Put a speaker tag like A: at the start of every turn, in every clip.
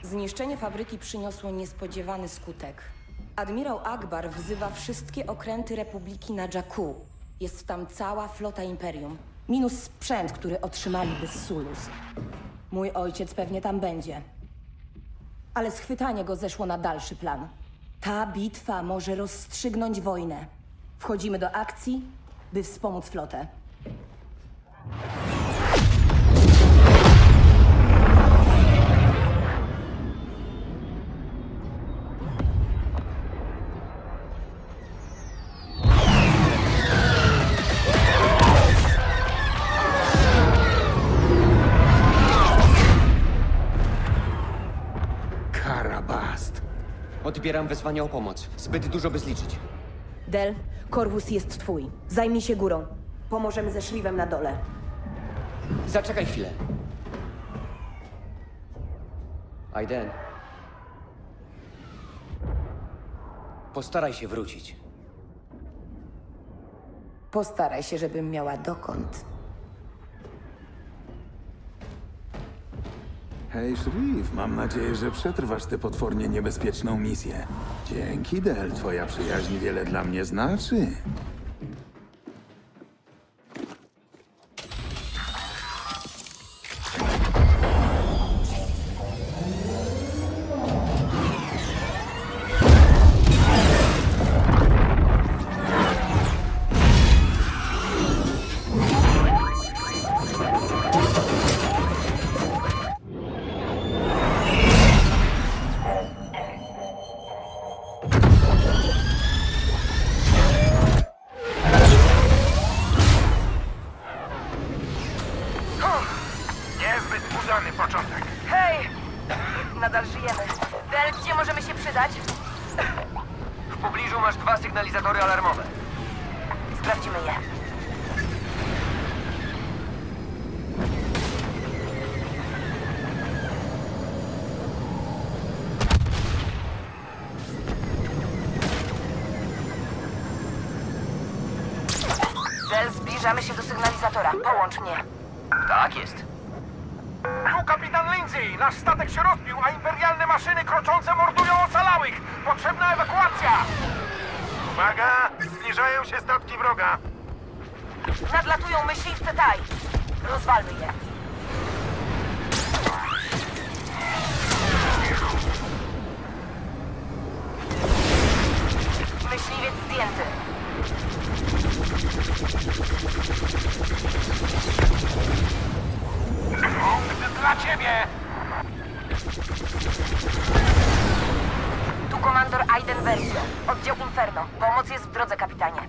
A: Zniszczenie fabryki przyniosło niespodziewany skutek. Admirał Akbar wzywa wszystkie okręty Republiki na Jakku. Jest tam cała flota Imperium. Minus sprzęt, który otrzymaliby z Sulus. Mój ojciec pewnie tam będzie. Ale schwytanie go zeszło na dalszy plan. Ta bitwa może rozstrzygnąć wojnę. Wchodzimy do akcji, by wspomóc flotę.
B: Odbieram wezwanie o pomoc. Zbyt dużo, by zliczyć.
A: Del, Corvus jest twój. Zajmij się górą. Pomożemy ze szliwem na dole.
B: Zaczekaj chwilę. Aiden. Postaraj się wrócić.
A: Postaraj się, żebym miała dokąd.
C: Hej, Shriv, mam nadzieję, że przetrwasz tę potwornie niebezpieczną misję. Dzięki, Del, twoja przyjaźń wiele dla mnie znaczy.
A: Hej! Nadal żyjemy. Del, gdzie możemy się przydać?
B: W pobliżu masz 2 sygnalizatory alarmowe.
A: Sprawdzimy je. Del, zbliżamy się do sygnalizatora. Połącz mnie.
B: Tak jest.
D: Tu kapitan Lindsay! Nasz statek się rozbił, a imperialne maszyny kroczące mordują ocalałych! Potrzebna ewakuacja! Uwaga! Zbliżają się statki wroga!
A: Nadlatują myśliwce Taj. Rozwalmy je. Myśliwiec zdjęty.
D: Dla ciebie!
A: Tu komandor Aiden Versio. Oddział Inferno. Pomoc jest w drodze, kapitanie.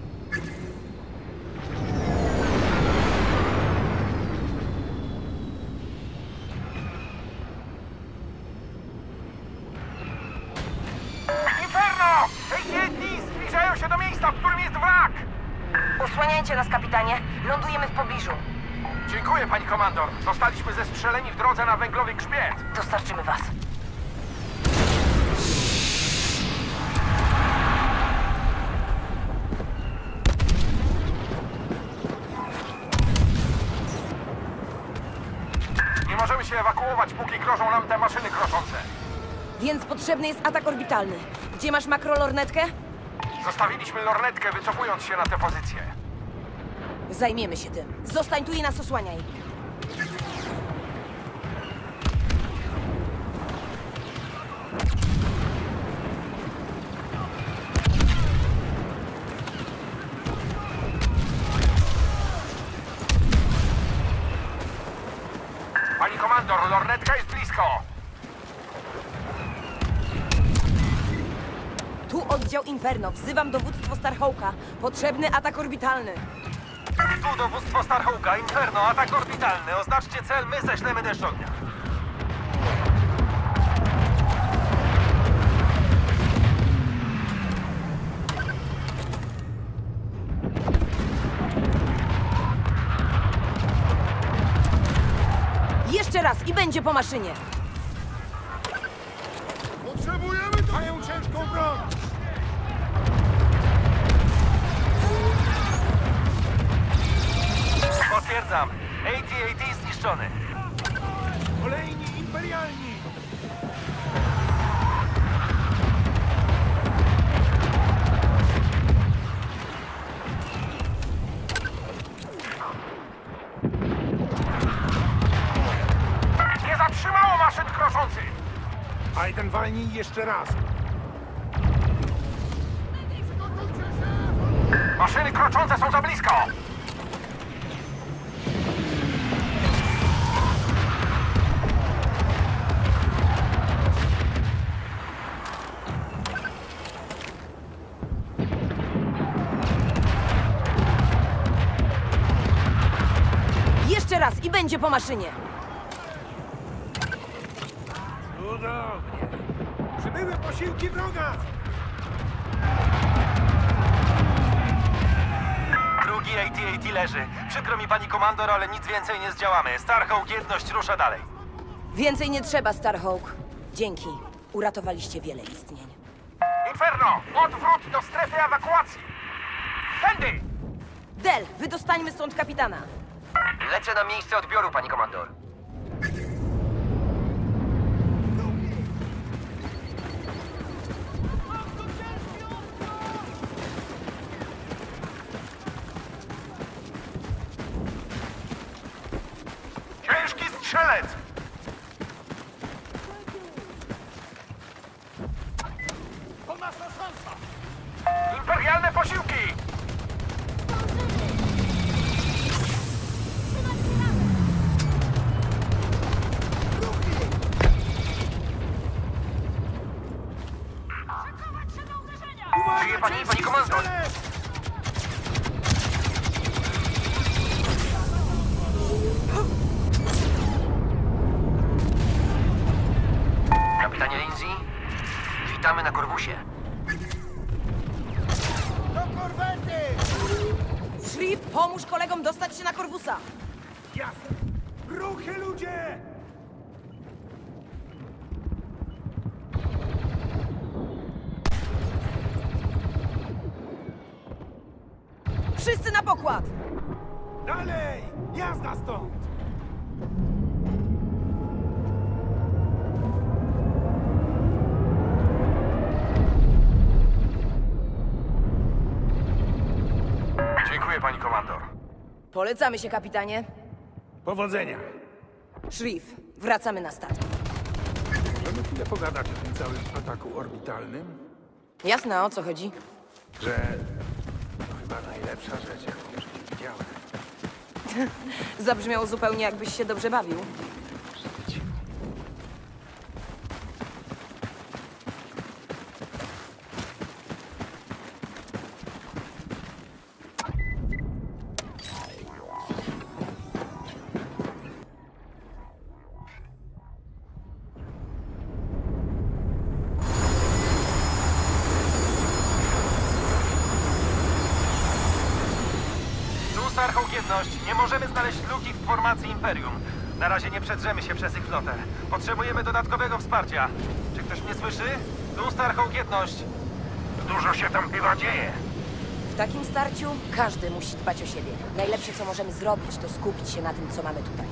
D: Inferno! AT&T zbliżają się do miejsca, w którym jest wrak!
A: Usłaniajcie nas, kapitanie. Lądujemy w pobliżu.
D: Dziękuję, pani komandor. Zostaliśmy zestrzeleni w drodze na węglowy grzbiet.
A: Dostarczymy was.
D: Nie możemy się ewakuować, póki grożą nam te maszyny kroczące.
A: Więc potrzebny jest atak orbitalny. Gdzie masz makrolornetkę?
D: Zostawiliśmy lornetkę, wycofując się na tę pozycję.
A: Zajmiemy się tym. Zostań tu i nas osłaniaj.
D: Pani komandor, lornetka jest blisko.
A: Tu oddział Inferno. Wzywam dowództwo Starhawka. Potrzebny atak orbitalny.
D: Tu dowództwo Starhawka, Inferno, atak orbitalny. Oznaczcie cel, my ześlemy deszcz ognia.
A: Jeszcze raz i będzie po maszynie.
D: Potrzebujemy daję ciężką broń. Potwierdzam. AT-AT zniszczony. Kolejni imperialni. kroczący! Aiden, walnij jeszcze raz. Maszyny kroczące są za blisko!
A: Jeszcze raz i będzie po maszynie.
D: Cudownie. Przybyły posiłki wroga!
E: Drugi AT-AT leży. Przykro mi, pani komandor, ale nic więcej nie zdziałamy. Starhawk jedność rusza dalej.
A: Więcej nie trzeba, Starhawk. Dzięki. Uratowaliście wiele istnień.
D: Inferno! Odwrót do strefy ewakuacji! Tędy!
A: Del, wydostańmy stąd kapitana.
B: Lecę na miejsce odbioru, pani komandor.
D: Ciężki strzelec! To nasza szansa! Imperialne posiłki!
B: Żyje pani, pani komandor! Kapitanie Lindsay, witamy na Korwusie.
D: Do korwety!
A: Shriv, pomóż kolegom dostać się na Korwusa.
D: Jasne! Ruchy, ludzie!
A: Wszyscy na pokład!
D: Dalej! Jazda stąd! Dziękuję, pani komandor.
A: Polecamy się, kapitanie.
D: Powodzenia.
A: Shriv, wracamy na statek.
C: Możemy chwilę pogadać o tym całym ataku orbitalnym?
A: Jasne, o co chodzi?
C: Że to chyba najlepsza rzecz, jaką w życiu widziałem.
A: Zabrzmiało zupełnie, jakbyś się dobrze bawił.
E: Tu Starhawk jedność. Nie możemy znaleźć luki w formacji Imperium. Na razie nie przedrzemy się przez ich flotę. Potrzebujemy dodatkowego wsparcia. Czy ktoś mnie słyszy? Tu Starhawk jedność.
D: Dużo się tam chyba dzieje.
A: W takim starciu każdy musi dbać o siebie. Najlepsze, co możemy zrobić, to skupić się na tym, co mamy tutaj.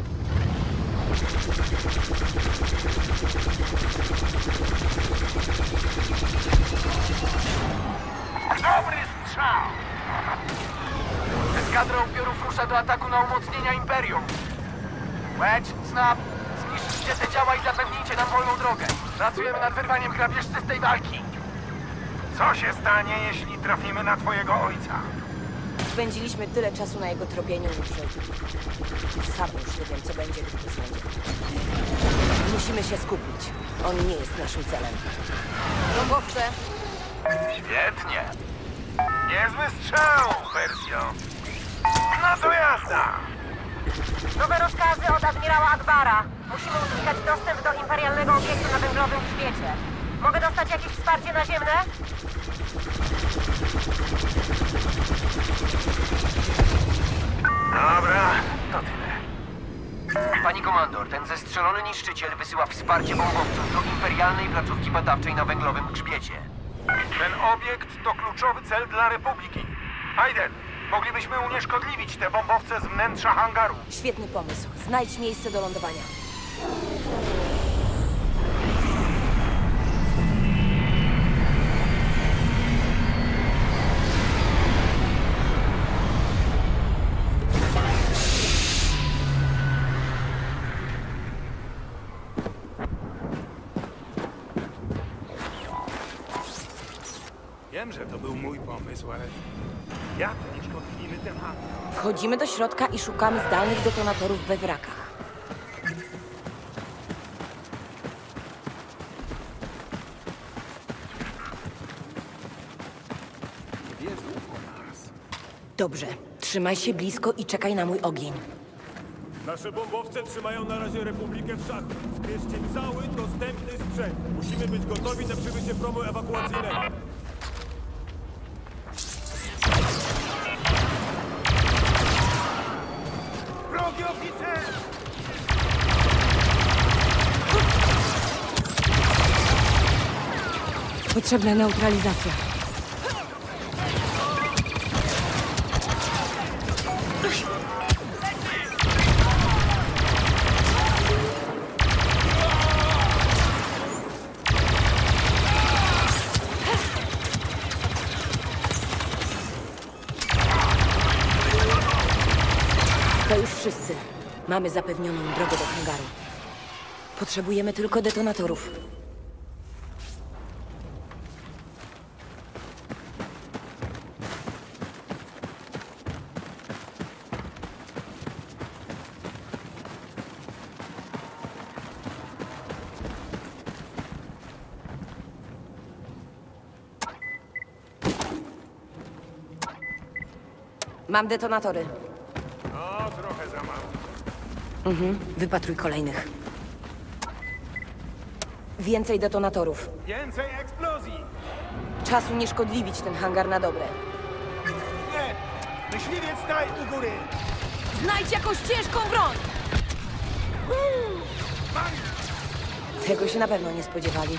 D: Dobry strzał!
B: Eskadra upiorów rusza do ataku na umocnienia Imperium. Wedge, Snap, zniszczcie te działa i zapewnijcie nam wolną drogę. Pracujemy nad wyrwaniem grabieżcy z tej walki.
D: Co się stanie, jeśli trafimy na twojego ojca?
A: Spędziliśmy tyle czasu na jego tropieniu, że sam już nie wiem, co będzie, gdy to znajdzie. Musimy się skupić. On nie jest naszym celem. Bombowce,
D: Świetnie. Niezły strzał, Persjo. No to jazda!
F: Nowe rozkazy od admirała Akbara. Musimy uzyskać dostęp do imperialnego obiektu na węglowym grzbiecie. Mogę dostać jakieś wsparcie naziemne?
D: Dobra, to tyle.
B: Pani komandor, ten zestrzelony niszczyciel wysyła wsparcie bombowców do imperialnej placówki badawczej na węglowym grzbiecie.
D: Ten obiekt to kluczowy cel dla Republiki. Aiden, moglibyśmy unieszkodliwić te bombowce z wnętrza hangaru.
A: świetny pomysł. Znajdź miejsce do lądowania.
D: Wiem, że to był mój pomysł, ale jak uszkodliwimy ten hangar?
A: Wchodzimy do środka i szukamy zdalnych detonatorów we wrakach.
C: Wiedzą o nas.
A: Dobrze, trzymaj się blisko i czekaj na mój ogień.
G: Nasze bombowce trzymają na razie Republikę w szachu. Zbierzcie cały dostępny sprzęt. Musimy być gotowi na przybycie promu ewakuacyjnego.
D: Wrogi oficer!
A: Potrzebna neutralizacja. To już wszyscy. Mamy zapewnioną drogę do hangaru. Potrzebujemy tylko detonatorów. Mam detonatory.
D: O, trochę za mało.
A: Wypatruj kolejnych. Więcej detonatorów.
D: Więcej eksplozji!
A: Czas unieszkodliwić ten hangar na dobre.
D: Nie! Myśliwiec staj u góry!
A: Znajdź jakąś ciężką broń! Tego się na pewno nie spodziewali.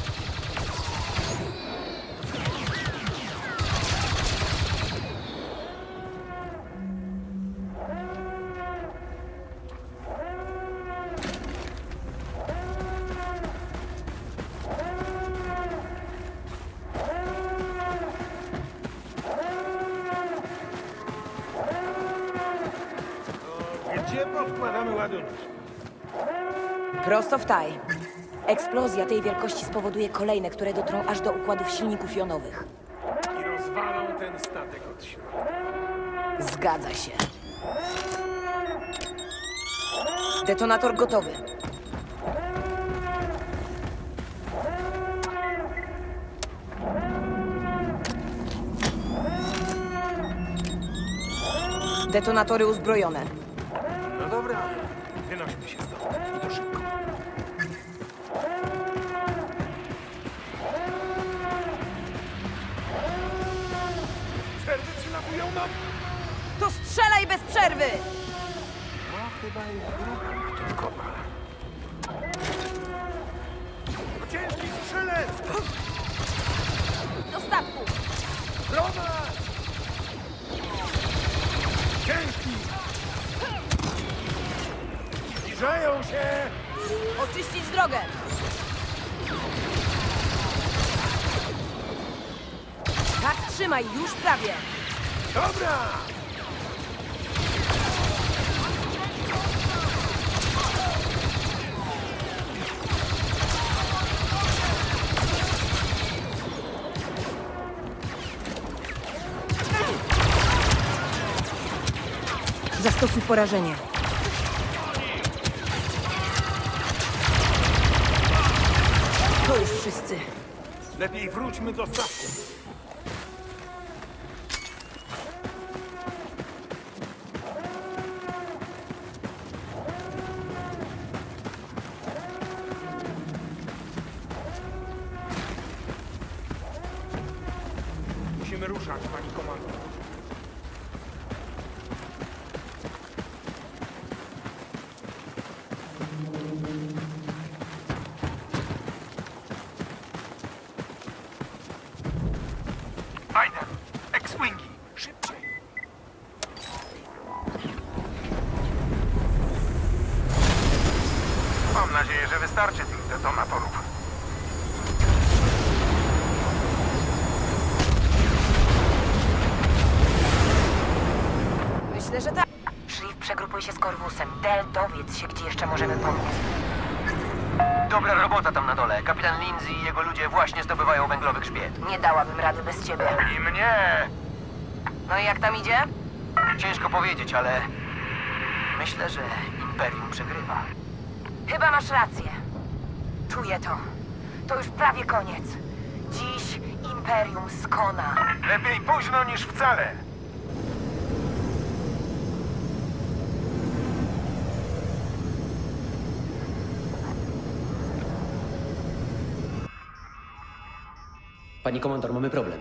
D: Gdzie podkładamy ładunek?
A: Prosto w taj. Eksplozja tej wielkości spowoduje kolejne, które dotrą aż do układów silników jonowych.
D: I rozwalą ten statek od środka.
A: Zgadza się. Detonator gotowy. Detonatory uzbrojone.
D: No dobra, wynośmy się stąd. I to szybko. Przerwy przylatują nam!
A: To strzelaj bez przerwy!
D: No chyba jest grupa ratunkowa. Ciężki strzelec!
A: Do statku!
D: Prowadź! Ciężki! Zbliżają się!
A: Oczyścić drogę! Tak, trzymaj, już prawie!
D: Dobra!
A: Zastosuj porażenie. To już wszyscy.
D: Lepiej wróćmy do statku. Musimy ruszać, pani komandor. Aiden, X-Wingi, szybciej! Mam nadzieję, że wystarczy tych detonatorów.
A: Myślę, że tak.
F: Szlif, przegrupuj się z Korwusem. Del, dowiedz się, gdzie jeszcze możemy pomóc.
B: Dobra robota tam na dole. Kapitan Lindsay i jego ludzie właśnie zdobywają węglowy grzbiet.
F: Nie dałabym rady bez ciebie.
D: I mnie!
F: No i jak tam idzie?
B: Ciężko powiedzieć, ale myślę, że Imperium przegrywa.
F: Chyba masz rację. Czuję to. To już prawie koniec. Dziś Imperium skona.
D: Lepiej późno niż wcale.
H: Pani komandor, mamy problem.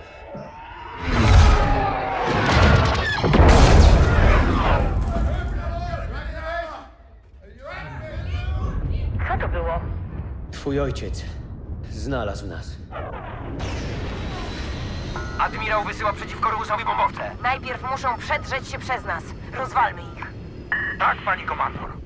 F: Co to było?
H: Twój ojciec znalazł nas.
B: Admirał wysyła przeciwko Rogusowi bombowce.
F: Najpierw muszą przedrzeć się przez nas. Rozwalmy ich.
D: Tak, pani komandor.